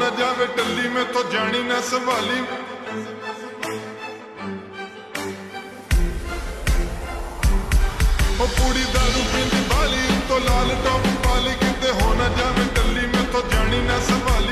ना जावे टल्ली में तो जानी ना संभाली। ओ पूरी दारू पींदी बाली तो लाल टॉप